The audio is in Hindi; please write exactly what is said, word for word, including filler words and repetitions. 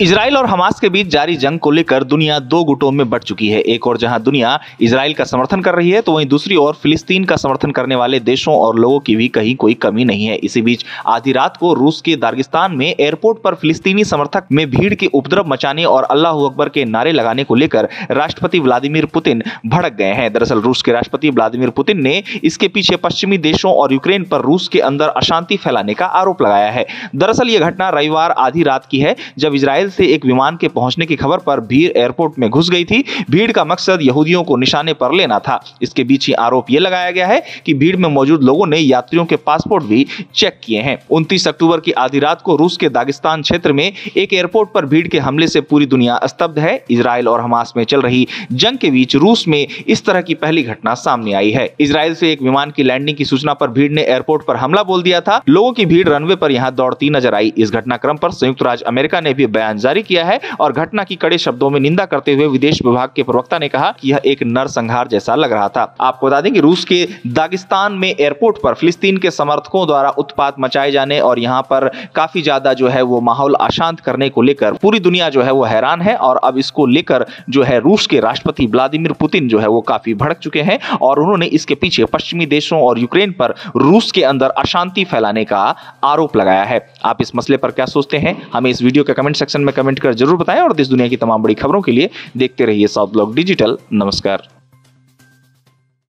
इजराइल और हमास के बीच जारी जंग को लेकर दुनिया दो गुटों में बंट चुकी है। एक और जहां दुनिया इजराइल का समर्थन कर रही है, तो वहीं दूसरी ओर फिलिस्तीन का समर्थन करने वाले देशों और लोगों की भी कहीं कोई कमी नहीं है। इसी बीच आधी रात को रूस के दागिस्तान में एयरपोर्ट पर फिलिस्तीनी समर्थक में भीड़ के उपद्रव मचाने और अल्लाह अकबर के नारे लगाने को लेकर राष्ट्रपति व्लादिमीर पुतिन भड़क गए हैं। दरअसल रूस के राष्ट्रपति व्लादिमीर पुतिन ने इसके पीछे पश्चिमी देशों और यूक्रेन पर रूस के अंदर अशांति फैलाने का आरोप लगाया है। दरअसल यह घटना रविवार आधी रात की है, जब इजराइल से एक विमान के पहुंचने की खबर पर भीड़ एयरपोर्ट में घुस गई थी। भीड़ का मकसद यहूदियों को निशाने पर लेना था। इसके बीच ही आरोप यह लगाया गया है कि भीड़ में मौजूद लोगों ने यात्रियों के पासपोर्ट भी चेक किए हैं। उनतीस अक्टूबर की आधी रात को रूस के दागिस्तान क्षेत्र में एक एयरपोर्ट पर भीड़ के हमले से पूरी दुनिया स्तब्ध है। इजराइल और हमास में चल रही जंग के बीच रूस में इस तरह की पहली घटना सामने आई है। इजराइल से एक विमान की लैंडिंग की सूचना पर भीड़ ने एयरपोर्ट पर हमला बोल दिया था। लोगों की भीड़ रनवे पर यहां दौड़ती नजर आई। इस घटनाक्रम पर संयुक्त राज्य अमेरिका ने भी बयान जारी किया है और घटना की कड़े शब्दों में निंदा करते हुए विदेश विभाग के प्रवक्ता ने कहा कि यह एक नरसंहार जैसा लग रहा था। आपको बता दें कि रूस के दागिस्तान में एयरपोर्ट पर फिलिस्तीन के समर्थकों द्वारा उत्पात मचाए जाने और यहां पर काफी ज्यादा जो है वो माहौल अशांत करने को लेकर पूरी दुनिया जो है वो हैरान है। और अब इसको लेकर जो है रूस के राष्ट्रपति व्लादिमीर पुतिन जो है वो काफी भड़क चुके हैं और उन्होंने इसके पीछे पश्चिमी देशों और यूक्रेन पर रूस के अंदर अशांति फैलाने का आरोप लगाया है। आप इस मसले पर क्या सोचते हैं, हमें इस वीडियो के कमेंट सेक्शन में कमेंट कर जरूर बताएं और देश दुनिया की तमाम बड़ी खबरों के लिए देखते रहिए साउथ ब्लॉग डिजिटल। नमस्कार।